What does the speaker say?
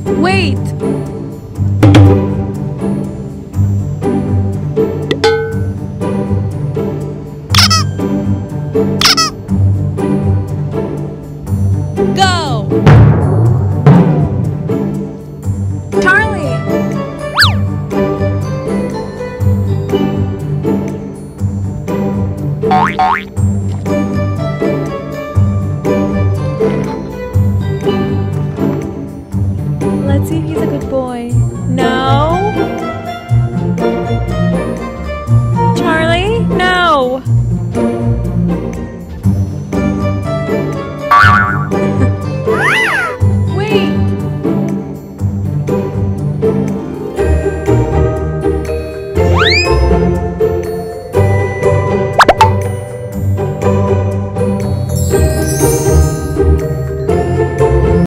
Wait! Go! Charlie! Let's see if he's a good boy.